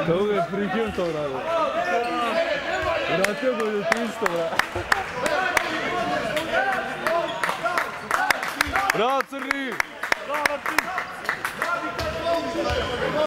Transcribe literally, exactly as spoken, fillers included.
Kako ga je prikrim to radio? Vratio ga je tristo, bra. Bravo, Crni!